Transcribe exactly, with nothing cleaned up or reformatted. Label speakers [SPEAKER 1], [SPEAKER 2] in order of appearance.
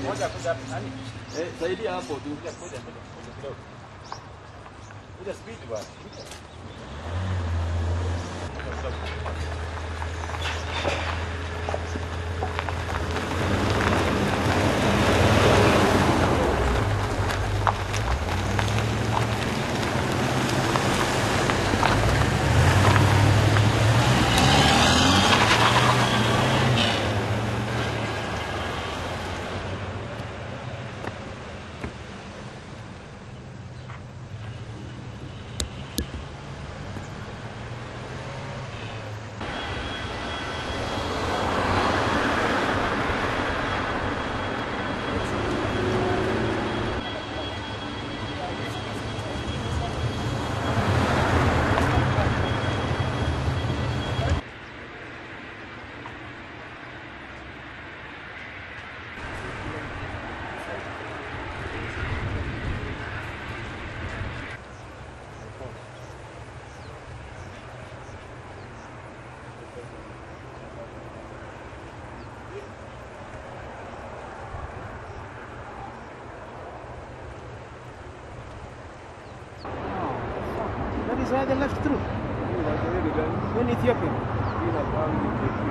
[SPEAKER 1] Moja kuja hapo nani?
[SPEAKER 2] Eh, zaidi hapo tu.
[SPEAKER 1] Kuja kuja kuja kidogo. Kuja speed bwana.
[SPEAKER 3] That is why they left through. In Ethiopia.